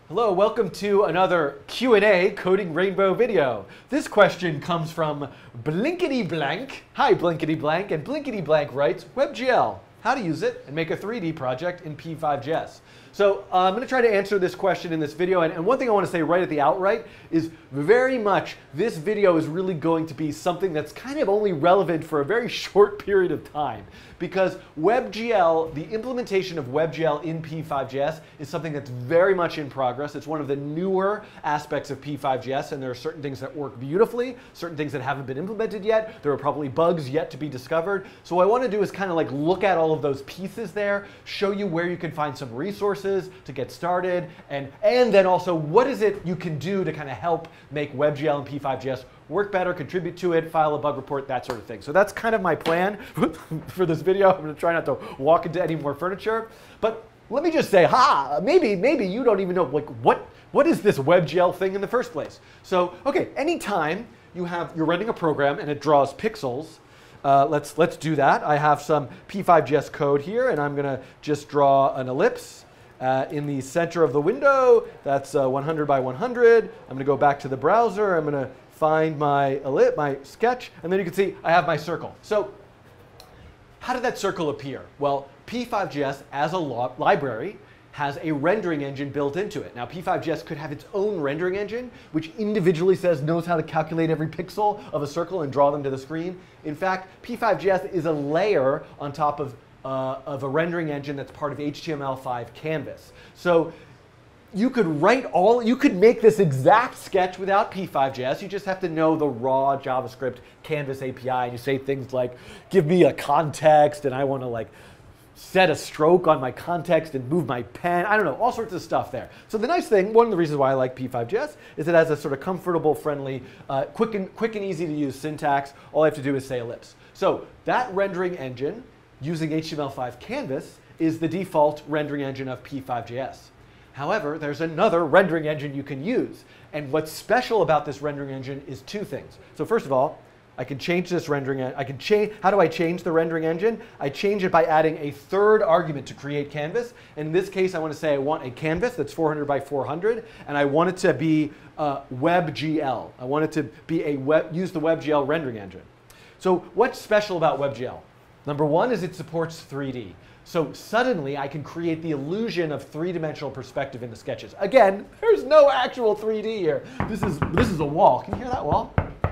Hello, welcome to another Q&A Coding Rainbow video. This question comes from Blinkety Blank. Hi Blinkety Blank, and Blinkety Blank writes, WebGL, how to use it and make a 3D project in P5JS. So I'm going to try to answer this question in this video, and one thing I want to say right at the outright is very much this video is really going to be something that's kind of only relevant for a very short period of time, because WebGL, the implementation of WebGL in P5JS is something that's very much in progress. It's one of the newer aspects of P5JS, and there are certain things that work beautifully, certain things that haven't been implemented yet. There are probably bugs yet to be discovered. So what I want to do is kind of like look at all of those pieces there, show you where you can find some resources to get started, and then also what is it you can do to kind of help make WebGL and P5JS work better, contribute to it, file a bug report, that sort of thing. So that's kind of my plan for this video. I'm going to try not to walk into any more furniture. But let me just say, maybe you don't even know like what is this WebGL thing in the first place. So okay, anytime you're running a program and it draws pixels, let's do that. I have some P5JS code here, and I'm going to just draw an ellipse in the center of the window. That's 100 by 100. I'm going to go back to the browser. I'm going to find my sketch, and then you can see I have my circle. So how did that circle appear? Well, P5JS as a library has a rendering engine built into it. Now, P5JS could have its own rendering engine, which individually knows how to calculate every pixel of a circle and draw them to the screen. In fact, P5JS is a layer on top of a rendering engine that's part of HTML5 Canvas. So you could make this exact sketch without P5JS. You just have to know the raw JavaScript Canvas API. And you say things like, give me a context, and I want to like set a stroke on my context and move my pen. I don't know, all sorts of stuff there. So the nice thing, one of the reasons why I like P5JS is it has a sort of comfortable, friendly, quick and easy to use syntax. All I have to do is say ellipse. So that rendering engine using HTML5 Canvas is the default rendering engine of P5JS. However, there's another rendering engine you can use. And what's special about this rendering engine is two things. So first of all, I can change this rendering. How do I change the rendering engine? I change it by adding a third argument to create canvas. In this case, I want to say I want a canvas that's 400 by 400, and I want it to be WebGL. I want it to be use the WebGL rendering engine. So what's special about WebGL? Number one is it supports 3D. So suddenly I can create the illusion of three-dimensional perspective in the sketches. Again, there's no actual 3D here. This is a wall. Can you hear that wall?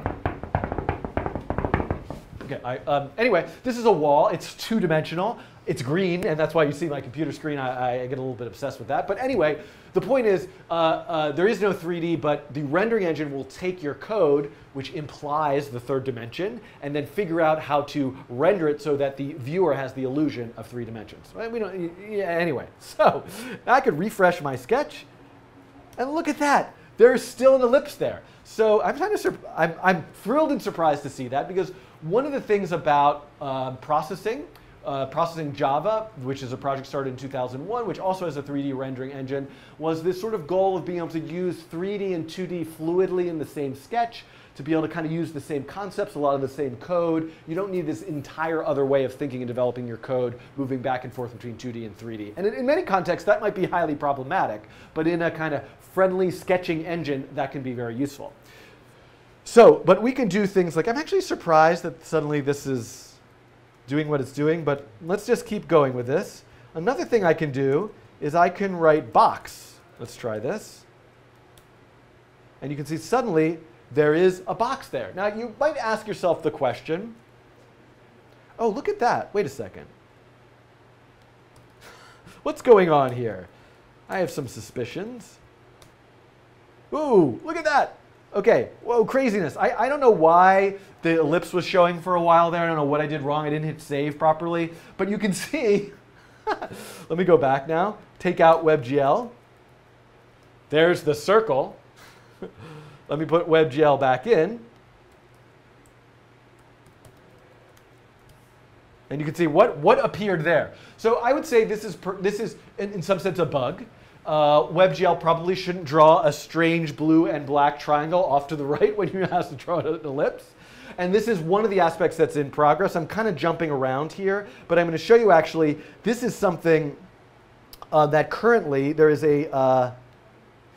Okay. Anyway, this is a wall. It's two-dimensional. It's green, and that's why you see my computer screen. I get a little bit obsessed with that. But anyway, the point is there is no 3D, but the rendering engine will take your code, which implies the third dimension, and then figure out how to render it so that the viewer has the illusion of three dimensions. Right? Anyway, so I could refresh my sketch, and look at that. There's still an ellipse there. So I'm thrilled and surprised to see that, because one of the things about processing Java, which is a project started in 2001, which also has a 3D rendering engine, was this sort of goal of being able to use 3D and 2D fluidly in the same sketch, to be able to kind of use the same concepts, a lot of the same code. You don't need this entire other way of thinking and developing your code, moving back and forth between 2D and 3D. And in many contexts, that might be highly problematic, but in a kind of friendly sketching engine, that can be very useful. So, but we can do things like, I'm actually surprised that suddenly this is doing what it's doing, but let's just keep going with this. Another thing I can do is I can write box. Let's try this. And you can see suddenly there is a box there. Now you might ask yourself the question, oh, look at that. Wait a second. What's going on here? I have some suspicions. Ooh, look at that. Okay, whoa, craziness. I don't know why the ellipse was showing for a while there. I don't know what I did wrong. I didn't hit save properly. But you can see, let me go back now. Take out WebGL. There's the circle. Let me put WebGL back in. And you can see what appeared there. So I would say this is in some sense a bug. WebGL probably shouldn't draw a strange blue and black triangle off to the right when you have to draw an ellipse. And this is one of the aspects that's in progress. I'm kind of jumping around here, but I'm going to show you actually, this is something that currently there is a,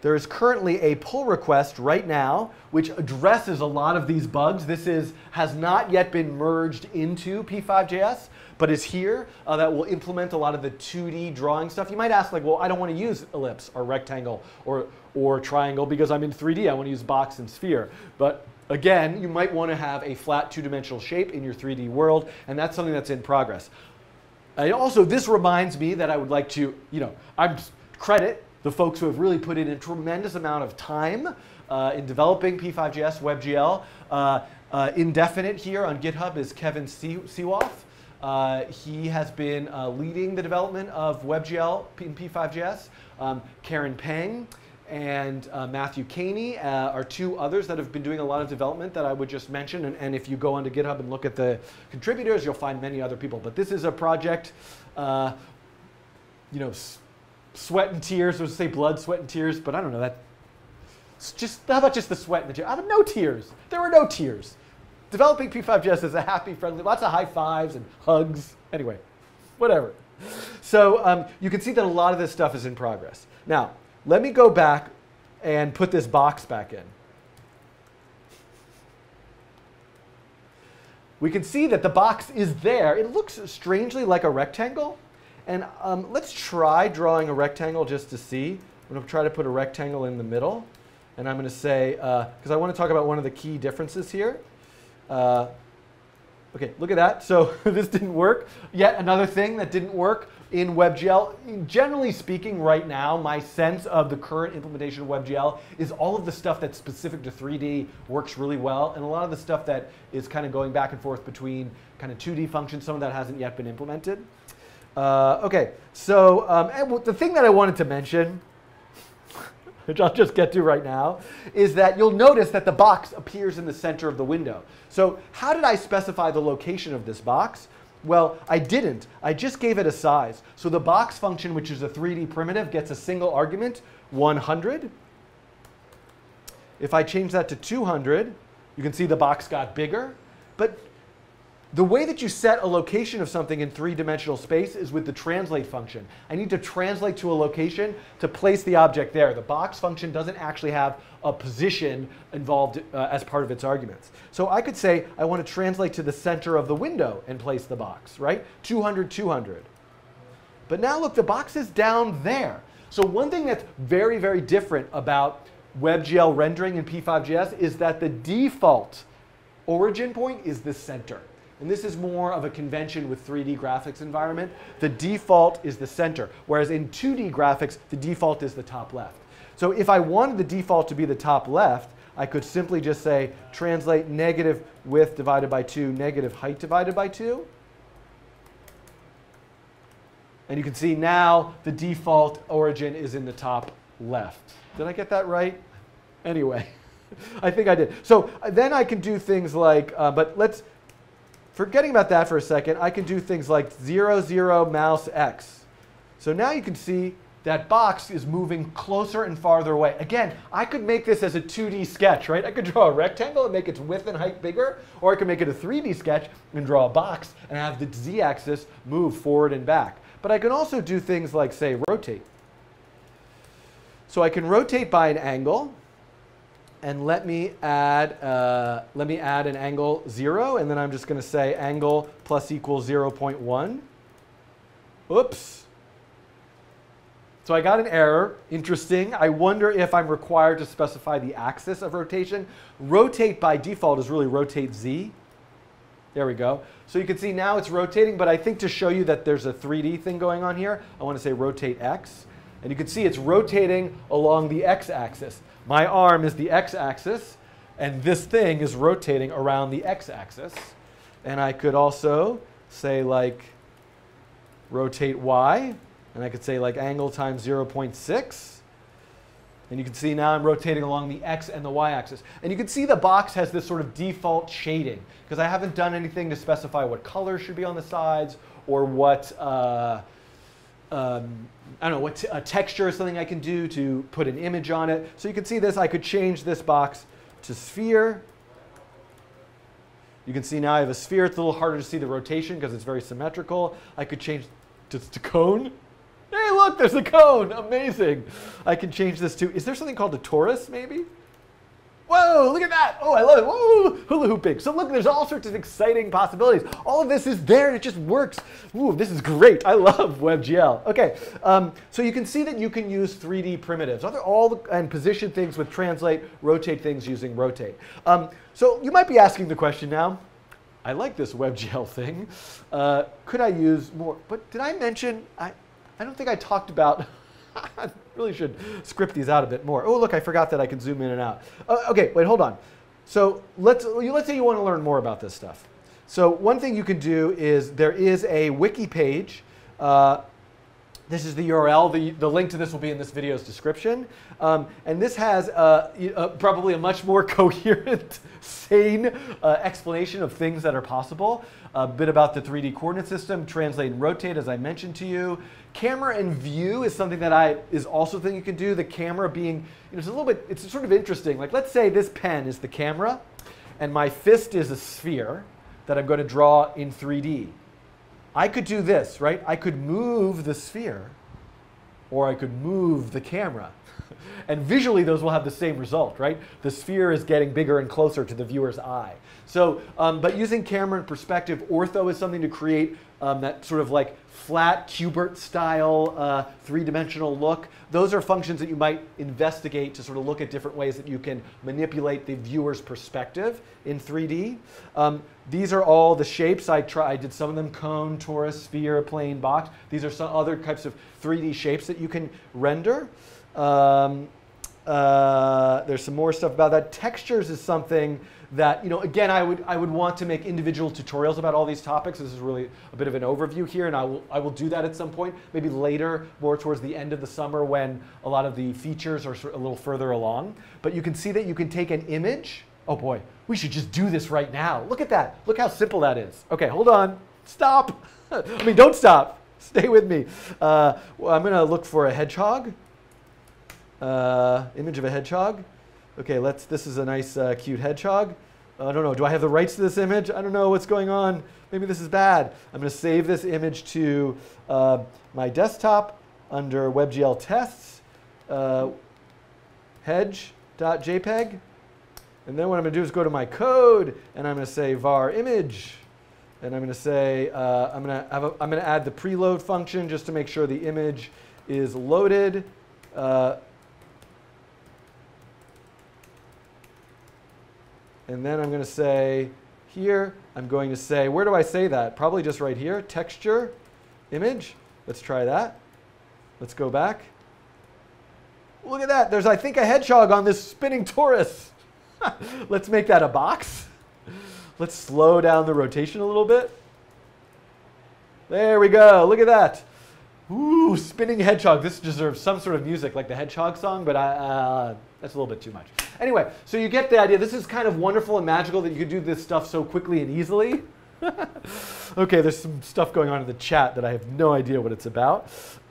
There is currently a pull request right now which addresses a lot of these bugs. This has not yet been merged into P5.js, but is here that will implement a lot of the 2D drawing stuff. You might ask, like, well, I don't want to use ellipse or rectangle or triangle because I'm in 3D. I want to use box and sphere. But again, you might want to have a flat two-dimensional shape in your 3D world, and that's something that's in progress. Also, this reminds me that I would like to, I'm credit the folks who have really put in a tremendous amount of time in developing P5.js WebGL. Indefinite here on GitHub is Kevin Seewoff. He has been leading the development of WebGL in P5.js. Karen Peng and Matthew Caney are two others that have been doing a lot of development that I would just mention. And if you go onto GitHub and look at the contributors, you'll find many other people. But this is a project, sweat and tears. I was say blood, sweat, and tears, but I don't know that. How about just the sweat and the tears? Out of no tears. There were no tears. Developing P5.js is a happy, friendly, lots of high fives and hugs. Anyway, whatever. So you can see that a lot of this stuff is in progress. Now, let me go back and put this box back in. We can see that the box is there. It looks strangely like a rectangle. And let's try drawing a rectangle just to see. I'm going to try to put a rectangle in the middle. And I'm going to say, because I want to talk about one of the key differences here. Okay, look at that. So this didn't work. Yet another thing that didn't work in WebGL. Generally speaking, right now, my sense of the current implementation of WebGL is all of the stuff that's specific to 3D works really well. And a lot of the stuff that is kind of going back and forth between kind of 2D functions, some of that hasn't yet been implemented. Okay, so the thing that I wanted to mention, which I'll just get to right now, is that you'll notice that the box appears in the center of the window. So how did I specify the location of this box? Well, I didn't. I just gave it a size. So the box function, which is a 3D primitive, gets a single argument, 100. If I change that to 200, you can see the box got bigger. But the way that you set a location of something in three-dimensional space is with the translate function. I need to translate to a location to place the object there. The box function doesn't actually have a position involved as part of its arguments. So I could say I want to translate to the center of the window and place the box, right? 200, 200. But now look, the box is down there. So one thing that's very, very different about WebGL rendering in P5.js is that the default origin point is the center. And this is more of a convention with 3D graphics environment. The default is the center, whereas in 2D graphics, the default is the top left. So if I wanted the default to be the top left, I could simply just say translate negative width divided by 2, negative height divided by 2. And you can see now the default origin is in the top left. Did I get that right? Anyway, I think I did. So then I can do things like, forgetting about that for a second, I can do things like 0, 0, mouse X. So now you can see that box is moving closer and farther away. Again, I could make this as a 2D sketch, right? I could draw a rectangle and make its width and height bigger, or I could make it a 3D sketch and draw a box and have the z-axis move forward and back. But I can also do things like, say, rotate. So I can rotate by an angle. And let me add an angle 0, and then I'm just going to say angle plus equals 0.1. Oops. So I got an error. Interesting. I wonder if I'm required to specify the axis of rotation. Rotate by default is really rotate Z. There we go. So you can see now it's rotating, but I think to show you that there's a 3D thing going on here, I want to say rotate X. And you can see it's rotating along the X-axis. My arm is the X-axis, and this thing is rotating around the X-axis. And I could also say like rotate Y, and I could say like angle times 0.6. And you can see now I'm rotating along the X and the Y axis. And you can see the box has this sort of default shading, because I haven't done anything to specify what color should be on the sides or what I don't know, what texture is something I can do to put an image on it. So you can see this. I could change this box to sphere. You can see now I have a sphere. It's a little harder to see the rotation because it's very symmetrical. I could change to cone. Hey, look, there's a cone. Amazing. I can change this to, is there something called a torus, maybe? Whoa, look at that. Oh, I love it. Whoa, hula hooping. So look, there's all sorts of exciting possibilities. All of this is there and it just works. Ooh, this is great. I love WebGL. Okay, so you can see that you can use 3D primitives and position things with translate, rotate things using rotate. So you might be asking the question now, I like this WebGL thing. Could I use more? But did I mention, I don't think I talked about, I really should script these out a bit more. Oh, look, I forgot that I can zoom in and out. Okay, wait, hold on. So let's say you want to learn more about this stuff. So one thing you can do is there is a wiki page. This is the URL. The link to this will be in this video's description. And this has probably a much more coherent, sane explanation of things that are possible. A bit about the 3D coordinate system, translate and rotate, as I mentioned to you. Camera and view is something that is also a thing you can do. The camera being, it's a little bit, it's sort of interesting. Like, let's say this pen is the camera, and my fist is a sphere that I'm going to draw in 3D. I could do this, right? I could move the sphere, or I could move the camera. And visually, those will have the same result, right? The sphere is getting bigger and closer to the viewer's eye. So, but using camera and perspective, ortho is something to create that sort of like flat Kubert style three-dimensional look. Those are functions that you might investigate to sort of look at different ways that you can manipulate the viewer's perspective in 3D. These are all the shapes. I did some of them: cone, torus, sphere, plane, box. These are some other types of 3D shapes that you can render. There's some more stuff about that. Textures is something that, again, I would want to make individual tutorials about all these topics. This is really a bit of an overview here, and I will do that at some point, maybe later, more towards the end of the summer when a lot of the features are a little further along. But you can see that you can take an image. Oh boy, we should just do this right now. Look at that. Look how simple that is. Okay, hold on. Stop. I mean, don't stop. Stay with me. Well, I'm going to look for a hedgehog. Image of a hedgehog. Okay, this is a nice, cute hedgehog. I don't know, do I have the rights to this image? I don't know what's going on. Maybe this is bad. I'm going to save this image to my desktop under WebGL tests, hedge.jpg. And then what I'm going to do is go to my code, and I'm going to say var image. And I'm going to say, I'm going to add the preload function just to make sure the image is loaded. And then I'm going to say here, I'm going to say, where do I say that? Probably just right here, texture, image. Let's try that. Let's go back. Look at that. There's, I think, a hedgehog on this spinning torus. Let's make that a box. Let's slow down the rotation a little bit. There we go. Look at that. Ooh, spinning hedgehog. This deserves some sort of music like the hedgehog song, but that's a little bit too much. Anyway, so you get the idea. This is kind of wonderful and magical that you could do this stuff so quickly and easily. Okay, there's some stuff going on in the chat that I have no idea what it's about.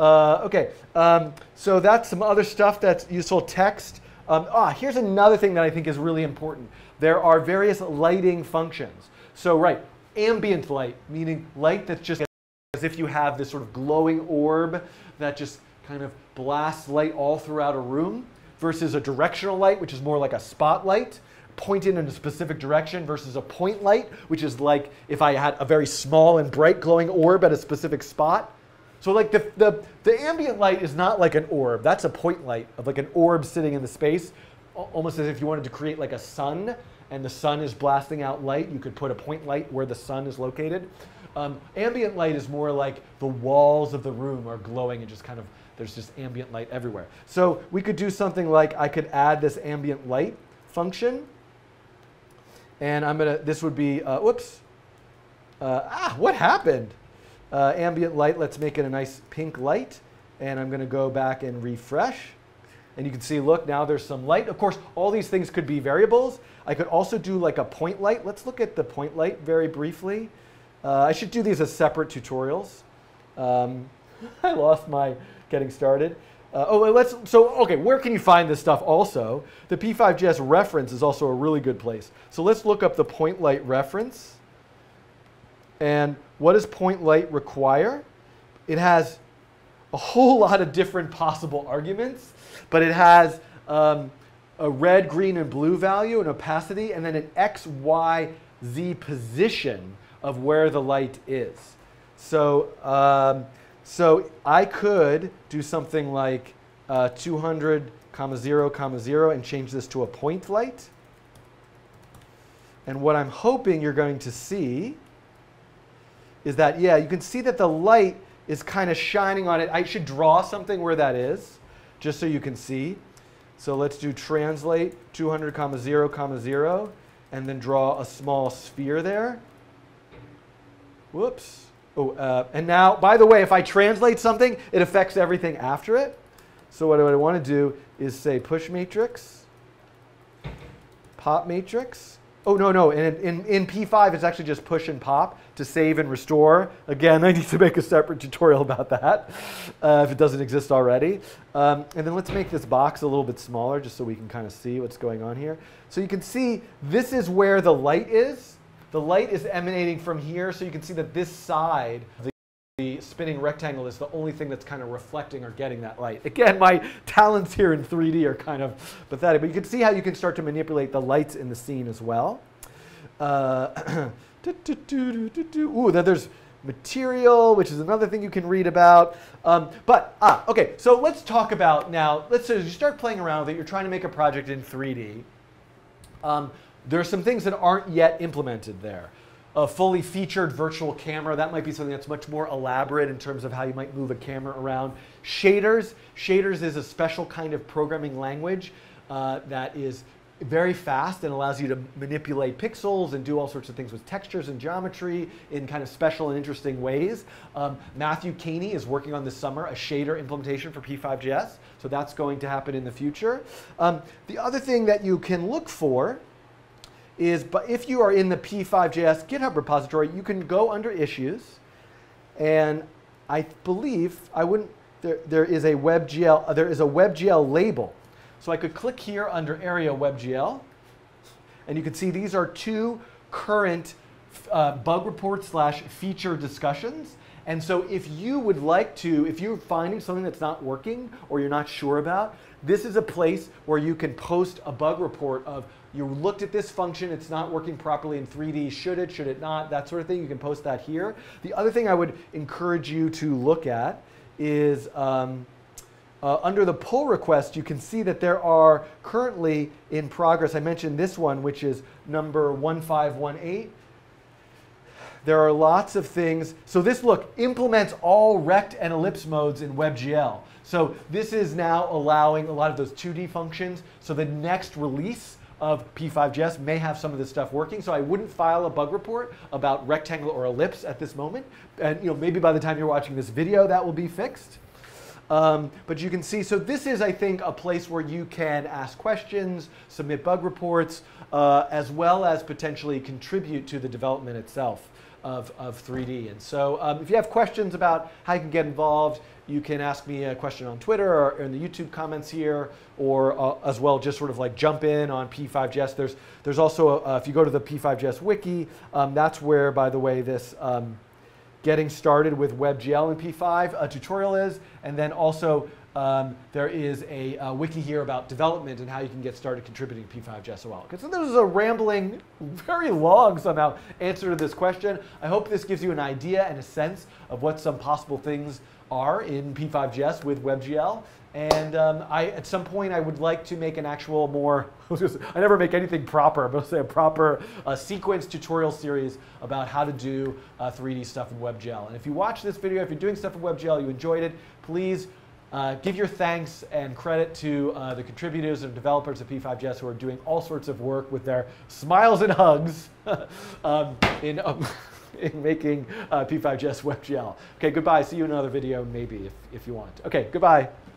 So that's some other stuff that's useful. Text. Here's another thing that I think is really important. There are various lighting functions. So right, ambient light, meaning light that's just as if you have this sort of glowing orb that just kind of blasts light all throughout a room, versus a directional light, which is more like a spotlight, pointed in a specific direction, versus a point light, which is like if I had a very small and bright glowing orb at a specific spot. So like the ambient light is not like an orb. That's a point light of like an orb sitting in the space, almost as if you wanted to create like a sun, and the sun is blasting out light. You could put a point light where the sun is located. Ambient light is more like the walls of the room are glowing and just kind of, there's just ambient light everywhere. So we could do something like, I could add this ambient light function. And this would be, what happened? Ambient light, let's make it a nice pink light. And I'm going to go back and refresh. And you can see, look, now there's some light. Of course, all these things could be variables. I could also do like a point light. Let's look at the point light very briefly. I should do these as separate tutorials. I lost my getting started. Okay, where can you find this stuff also? The P5JS reference is also a really good place. So let's look up the point light reference. And what does point light require? It has a whole lot of different possible arguments, but it has a red, green, and blue value, an opacity, and then an X, Y, Z position of where the light is. So, so I could do something like 200, 0, 0, and change this to a point light. And what I'm hoping you're going to see is that, yeah, you can see that the light is kind of shining on it. I should draw something where that is, just so you can see. So let's do translate 200, 0, 0, and then draw a small sphere there. Whoops. Oh, and now, by the way, if I translate something, it affects everything after it. So what I want to do is say push matrix, pop matrix. Oh, no. In P5, it's actually just push and pop to save and restore. Again, I need to make a separate tutorial about that if it doesn't exist already. And then let's make this box a little bit smaller just so we can kind of see what's going on here. So you can see this is where the light is. The light is emanating from here, so you can see that this side, the spinning rectangle, is the only thing that's kind of reflecting or getting that light. Again, my talents here in 3D are kind of pathetic, but you can see how you can start to manipulate the lights in the scene as well. Ooh, then there's material, which is another thing you can read about. Okay, so let's talk about now, let's say you start playing around with it, you're trying to make a project in 3D. There are some things that aren't yet implemented there. A fully featured virtual camera, that might be something that's much more elaborate in terms of how you might move a camera around. Shaders is a special kind of programming language that is very fast and allows you to manipulate pixels and do all sorts of things with textures and geometry in kind of special and interesting ways. Matthew Caney is working on this summer a shader implementation for P5JS, so that's going to happen in the future. The other thing that you can look for is, but if you are in the P5JS GitHub repository, you can go under issues, and I believe there is a WebGL label. So I could click here under area WebGL, and you can see these are two current bug reports / feature discussions. And so if you would like to, if you're finding something that's not working or you're not sure about, this is a place where you can post a bug report of, you looked at this function, it's not working properly in 3D, should it not, that sort of thing. You can post that here. The other thing I would encourage you to look at is under the pull request, you can see that there are currently in progress, I mentioned this one, which is number 1518. There are lots of things. So this, look, implements all rect and ellipse modes in WebGL. So this is now allowing a lot of those 2D functions. So the next release of P5JS may have some of this stuff working. So I wouldn't file a bug report about rectangle or ellipse at this moment. And maybe by the time you're watching this video, that will be fixed. But you can see, so this is, I think, a place where you can ask questions, submit bug reports, as well as potentially contribute to the development itself of 3D. And so if you have questions about how you can get involved, you can ask me a question on Twitter or in the YouTube comments here, or as well just sort of like jump in on P5JS. There's also, if you go to the P5JS wiki, that's where, by the way, this getting started with WebGL in P5 tutorial is. And then also there is a wiki here about development and how you can get started contributing to P5JS as well. So this is a rambling, very long somehow answer to this question. I hope this gives you an idea and a sense of what some possible things are in P5JS with WebGL. And at some point, I would like to make an actual more, I never make anything proper, but I'll say a proper sequence tutorial series about how to do 3D stuff in WebGL. And if you watch this video, if you're doing stuff in WebGL, you enjoyed it, please give your thanks and credit to the contributors and developers of P5JS who are doing all sorts of work with their smiles and hugs in making P5JS WebGL. Okay, goodbye. See you in another video, maybe, if you want. Okay, goodbye.